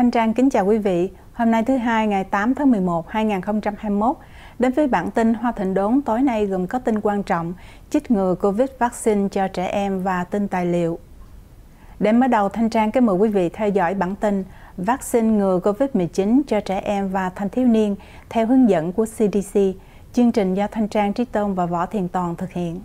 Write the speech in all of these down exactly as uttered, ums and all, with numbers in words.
Thanh Trang kính chào quý vị. Hôm nay thứ hai ngày tám tháng mười một năm hai nghìn không trăm hai mươi mốt. Đến với bản tin Hoa Thịnh Đốn tối nay gồm có tin quan trọng, chích ngừa Covid vaccine cho trẻ em và tin tài liệu. Để mở đầu, Thanh Trang kính mời quý vị theo dõi bản tin vaccine ngừa Covid mười chín cho trẻ em và thanh thiếu niên theo hướng dẫn của xê đê xê. Chương trình do Thanh Trang, Trí Tôn và Võ Thiền Toàn thực hiện.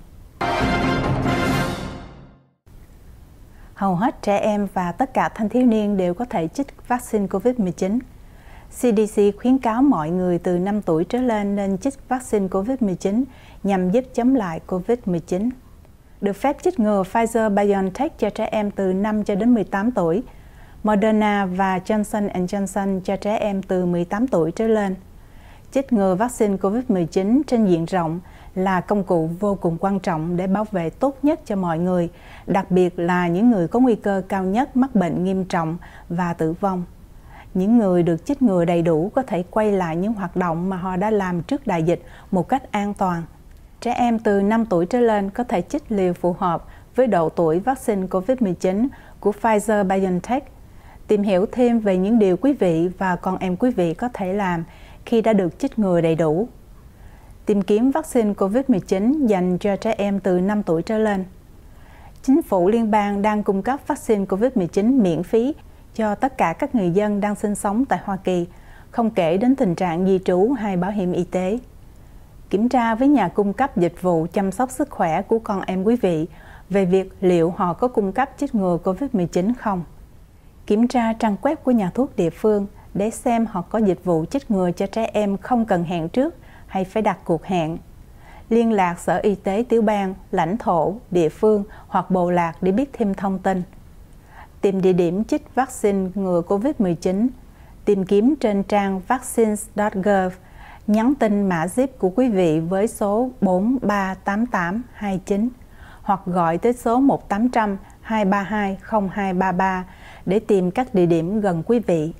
Hầu hết trẻ em và tất cả thanh thiếu niên đều có thể chích vaccine Covid mười chín. xê đê xê khuyến cáo mọi người từ năm tuổi trở lên nên chích vaccine Covid mười chín nhằm giúp chống lại Covid mười chín. Được phép chích ngừa Pfizer-BioNTech cho trẻ em từ năm cho đến mười tám tuổi, Moderna và Johnson and Johnson cho trẻ em từ mười tám tuổi trở lên. Chích ngừa vaccine Covid mười chín trên diện rộng là công cụ vô cùng quan trọng để bảo vệ tốt nhất cho mọi người, đặc biệt là những người có nguy cơ cao nhất mắc bệnh nghiêm trọng và tử vong. Những người được chích ngừa đầy đủ có thể quay lại những hoạt động mà họ đã làm trước đại dịch một cách an toàn. Trẻ em từ năm tuổi trở lên có thể chích liều phù hợp với độ tuổi vaccine Covid mười chín của Pfizer-BioNTech. Tìm hiểu thêm về những điều quý vị và con em quý vị có thể làm khi đã được chích ngừa đầy đủ. Tìm kiếm vaccine Covid mười chín dành cho trẻ em từ năm tuổi trở lên. Chính phủ liên bang đang cung cấp vaccine Covid mười chín miễn phí cho tất cả các người dân đang sinh sống tại Hoa Kỳ, không kể đến tình trạng di trú hay bảo hiểm y tế. Kiểm tra với nhà cung cấp dịch vụ chăm sóc sức khỏe của con em quý vị về việc liệu họ có cung cấp chích ngừa Covid mười chín không. Kiểm tra trang web của nhà thuốc địa phương để xem họ có dịch vụ chích ngừa cho trẻ em không cần hẹn trước hay phải đặt cuộc hẹn. Liên lạc Sở Y tế tiểu bang, lãnh thổ, địa phương hoặc bộ lạc để biết thêm thông tin. Tìm địa điểm chích vaccine ngừa Covid mười chín. Tìm kiếm trên trang vaccines chấm gov. Nhắn tin mã zip của quý vị với số bốn ba tám tám hai chín hoặc gọi tới số một tám không không hai ba hai không hai ba ba để tìm các địa điểm gần quý vị.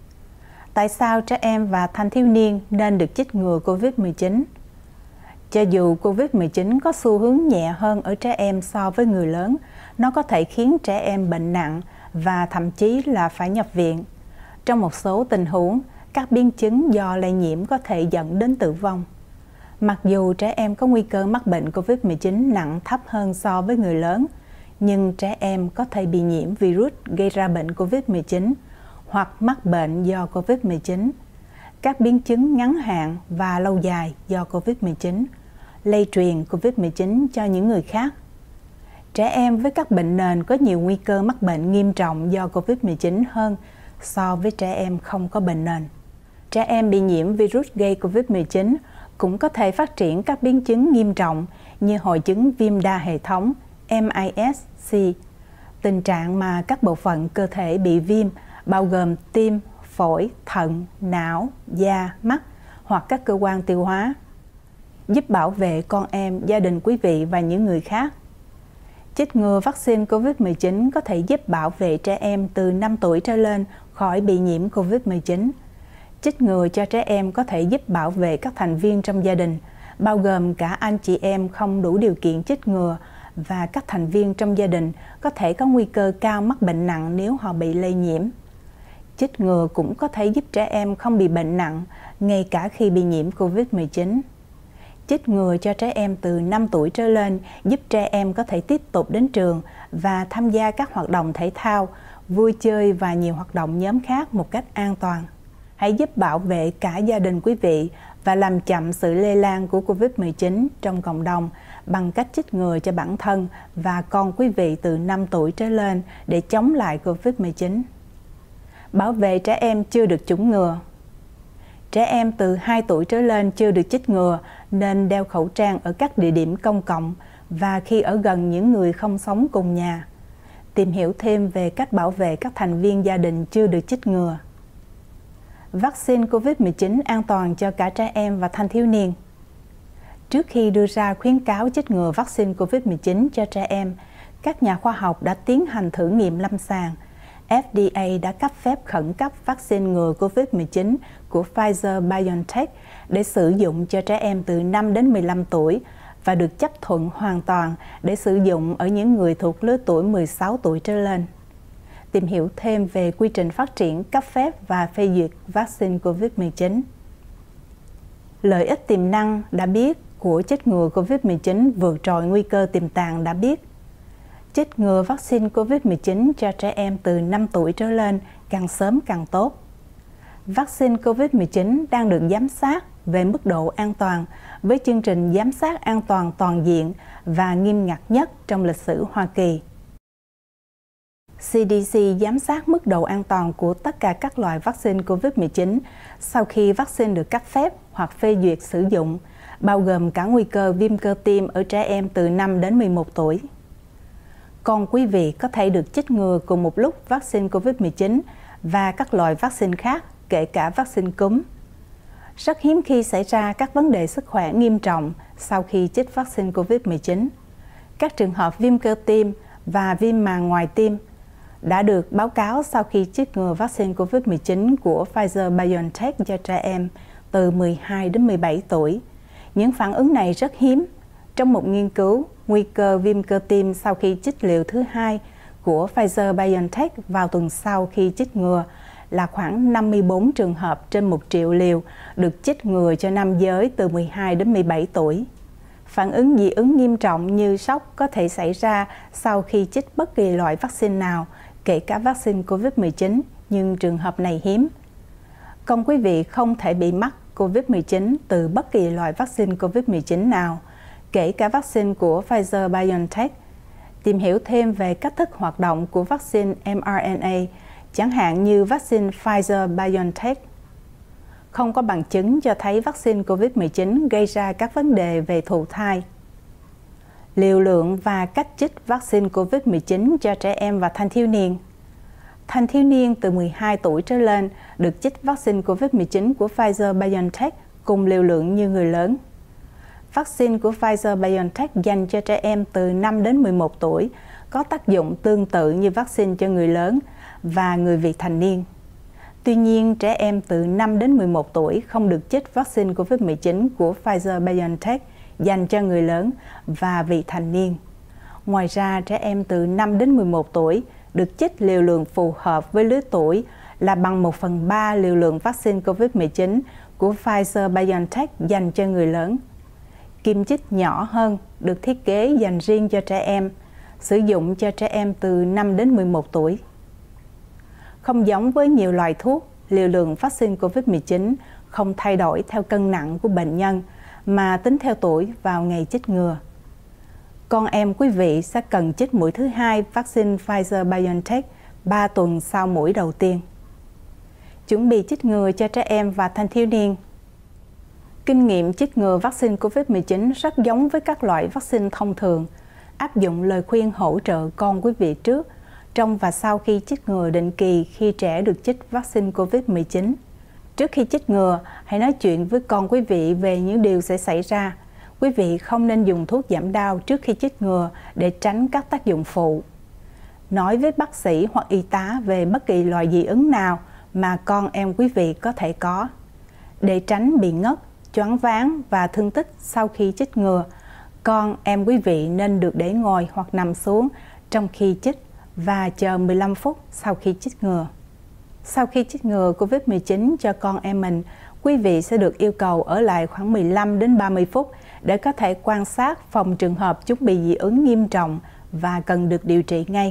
Tại sao trẻ em và thanh thiếu niên nên được chích ngừa Covid mười chín? Cho dù Covid mười chín có xu hướng nhẹ hơn ở trẻ em so với người lớn, nó có thể khiến trẻ em bệnh nặng và thậm chí là phải nhập viện. Trong một số tình huống, các biến chứng do lây nhiễm có thể dẫn đến tử vong. Mặc dù trẻ em có nguy cơ mắc bệnh Covid mười chín nặng thấp hơn so với người lớn, nhưng trẻ em có thể bị nhiễm virus gây ra bệnh Covid mười chín hoặc mắc bệnh do Covid mười chín, các biến chứng ngắn hạn và lâu dài do Covid mười chín, lây truyền Covid mười chín cho những người khác. Trẻ em với các bệnh nền có nhiều nguy cơ mắc bệnh nghiêm trọng do Covid mười chín hơn so với trẻ em không có bệnh nền. Trẻ em bị nhiễm virus gây Covid mười chín cũng có thể phát triển các biến chứng nghiêm trọng như hội chứng viêm đa hệ thống em i ét xê, tình trạng mà các bộ phận cơ thể bị viêm bao gồm tim, phổi, thận, não, da, mắt hoặc các cơ quan tiêu hóa. Giúp bảo vệ con em, gia đình quý vị và những người khác. Chích ngừa vaccine Covid mười chín có thể giúp bảo vệ trẻ em từ năm tuổi trở lên khỏi bị nhiễm Covid mười chín. Chích ngừa cho trẻ em có thể giúp bảo vệ các thành viên trong gia đình, bao gồm cả anh chị em không đủ điều kiện chích ngừa và các thành viên trong gia đình có thể có nguy cơ cao mắc bệnh nặng nếu họ bị lây nhiễm. Chích ngừa cũng có thể giúp trẻ em không bị bệnh nặng, ngay cả khi bị nhiễm Covid mười chín. Chích ngừa cho trẻ em từ năm tuổi trở lên giúp trẻ em có thể tiếp tục đến trường và tham gia các hoạt động thể thao, vui chơi và nhiều hoạt động nhóm khác một cách an toàn. Hãy giúp bảo vệ cả gia đình quý vị và làm chậm sự lây lan của Covid mười chín trong cộng đồng bằng cách chích ngừa cho bản thân và con quý vị từ năm tuổi trở lên để chống lại Covid mười chín. Bảo vệ trẻ em chưa được chủng ngừa. Trẻ em từ hai tuổi trở lên chưa được chích ngừa nên đeo khẩu trang ở các địa điểm công cộng và khi ở gần những người không sống cùng nhà. Tìm hiểu thêm về cách bảo vệ các thành viên gia đình chưa được chích ngừa. Vaccine Covid mười chín an toàn cho cả trẻ em và thanh thiếu niên. Trước khi đưa ra khuyến cáo chích ngừa vaccine Covid mười chín cho trẻ em, các nhà khoa học đã tiến hành thử nghiệm lâm sàng. ép đê a đã cấp phép khẩn cấp vaccine ngừa Covid mười chín của Pfizer-BioNTech để sử dụng cho trẻ em từ năm đến mười lăm tuổi và được chấp thuận hoàn toàn để sử dụng ở những người thuộc lứa tuổi mười sáu tuổi trở lên. tìm hiểu thêm về quy trình phát triển, cấp phép và phê duyệt vaccine Covid mười chín. Lợi ích tiềm năng đã biết của chích ngừa Covid mười chín vượt trội nguy cơ tiềm tàng đã biết. Chích ngừa vaccine Covid mười chín cho trẻ em từ năm tuổi trở lên càng sớm càng tốt. Vaccine Covid mười chín đang được giám sát về mức độ an toàn với chương trình giám sát an toàn toàn diện và nghiêm ngặt nhất trong lịch sử Hoa Kỳ. xê đê xê giám sát mức độ an toàn của tất cả các loại vaccine Covid mười chín sau khi vaccine được cấp phép hoặc phê duyệt sử dụng, bao gồm cả nguy cơ viêm cơ tim ở trẻ em từ năm đến mười một tuổi. Còn quý vị có thể được chích ngừa cùng một lúc vaccine Covid mười chín và các loại vaccine khác, kể cả vaccine cúm. Rất hiếm khi xảy ra các vấn đề sức khỏe nghiêm trọng sau khi chích vaccine Covid mười chín. Các trường hợp viêm cơ tim và viêm màng ngoài tim đã được báo cáo sau khi chích ngừa vaccine Covid mười chín của Pfizer-BioNTech cho trẻ em từ mười hai đến mười bảy tuổi. Những phản ứng này rất hiếm. Trong một nghiên cứu, nguy cơ viêm cơ tim sau khi chích liều thứ hai của Pfizer-BioNTech vào tuần sau khi chích ngừa là khoảng năm mươi bốn trường hợp trên một triệu liều được chích ngừa cho nam giới từ mười hai đến mười bảy tuổi. Phản ứng dị ứng nghiêm trọng như sốc có thể xảy ra sau khi chích bất kỳ loại vaccine nào, kể cả vaccine Covid mười chín, nhưng trường hợp này hiếm. Còn quý vị không thể bị mắc Covid mười chín từ bất kỳ loại vaccine Covid mười chín nào, kể cả vaccine của Pfizer-BioNTech. Tìm hiểu thêm về cách thức hoạt động của vaccine em rờ en a, chẳng hạn như vaccine Pfizer-BioNTech. Không có bằng chứng cho thấy vaccine Covid mười chín gây ra các vấn đề về thụ thai. Liều lượng và cách chích vaccine Covid mười chín cho trẻ em và thanh thiếu niên. Thanh thiếu niên từ mười hai tuổi trở lên được chích vaccine Covid mười chín của Pfizer-BioNTech cùng liều lượng như người lớn. Vaccine của Pfizer-BioNTech dành cho trẻ em từ năm đến mười một tuổi có tác dụng tương tự như vaccine cho người lớn và người vị thành niên. Tuy nhiên, trẻ em từ năm đến mười một tuổi không được chích vaccine Covid mười chín của Pfizer-BioNTech dành cho người lớn và vị thành niên. Ngoài ra, trẻ em từ năm đến mười một tuổi được chích liều lượng phù hợp với lứa tuổi là bằng một phần ba liều lượng vaccine Covid mười chín của Pfizer-BioNTech dành cho người lớn. Kim chích nhỏ hơn được thiết kế dành riêng cho trẻ em, sử dụng cho trẻ em từ năm đến mười một tuổi. Không giống với nhiều loại thuốc, liều lượng vaccine Covid mười chín không thay đổi theo cân nặng của bệnh nhân mà tính theo tuổi vào ngày chích ngừa. Con em quý vị sẽ cần chích mũi thứ hai vaccine Pfizer-BioNTech ba tuần sau mũi đầu tiên. Chuẩn bị chích ngừa cho trẻ em và thanh thiếu niên. Kinh nghiệm chích ngừa vaccine Covid mười chín rất giống với các loại vaccine thông thường, áp dụng lời khuyên hỗ trợ con quý vị trước, trong và sau khi chích ngừa định kỳ khi trẻ được chích vaccine Covid mười chín. Trước khi chích ngừa, hãy nói chuyện với con quý vị về những điều sẽ xảy ra. Quý vị không nên dùng thuốc giảm đau trước khi chích ngừa để tránh các tác dụng phụ. Nói với bác sĩ hoặc y tá về bất kỳ loại dị ứng nào mà con em quý vị có thể có. Để tránh bị ngất, choáng váng và thương tích sau khi chích ngừa, con em quý vị nên được để ngồi hoặc nằm xuống trong khi chích và chờ mười lăm phút sau khi chích ngừa. Sau khi chích ngừa Covid mười chín cho con em mình, quý vị sẽ được yêu cầu ở lại khoảng mười lăm đến ba mươi phút để có thể quan sát phòng trường hợp chúng bị dị ứng nghiêm trọng và cần được điều trị ngay.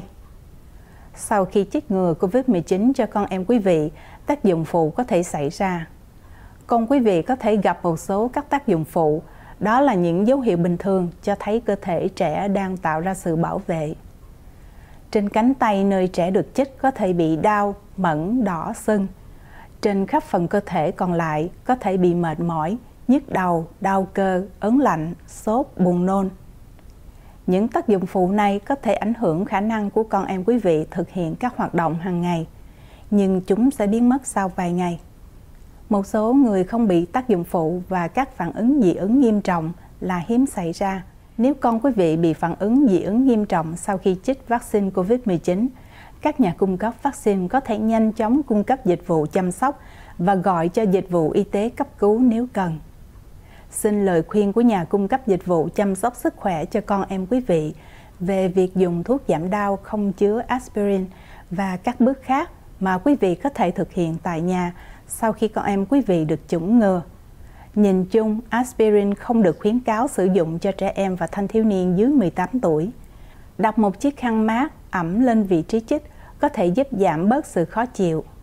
Sau khi chích ngừa Covid mười chín cho con em quý vị, tác dụng phụ có thể xảy ra. Con quý vị có thể gặp một số các tác dụng phụ, đó là những dấu hiệu bình thường cho thấy cơ thể trẻ đang tạo ra sự bảo vệ. Trên cánh tay nơi trẻ được chích có thể bị đau, mẩn, đỏ, sưng. Trên khắp phần cơ thể còn lại có thể bị mệt mỏi, nhức đầu, đau cơ, ớn lạnh, sốt, buồn nôn. Những tác dụng phụ này có thể ảnh hưởng khả năng của con em quý vị thực hiện các hoạt động hàng ngày, nhưng chúng sẽ biến mất sau vài ngày. Một số người không bị tác dụng phụ và các phản ứng dị ứng nghiêm trọng là hiếm xảy ra. Nếu con quý vị bị phản ứng dị ứng nghiêm trọng sau khi chích vaccine Covid mười chín, các nhà cung cấp vaccine có thể nhanh chóng cung cấp dịch vụ chăm sóc và gọi cho dịch vụ y tế cấp cứu nếu cần. Xin lời khuyên của nhà cung cấp dịch vụ chăm sóc sức khỏe cho con em quý vị về việc dùng thuốc giảm đau không chứa aspirin và các bước khác mà quý vị có thể thực hiện tại nhà sau khi con em quý vị được chủng ngừa. Nhìn chung, aspirin không được khuyến cáo sử dụng cho trẻ em và thanh thiếu niên dưới mười tám tuổi. Đặt một chiếc khăn mát ẩm lên vị trí chích có thể giúp giảm bớt sự khó chịu.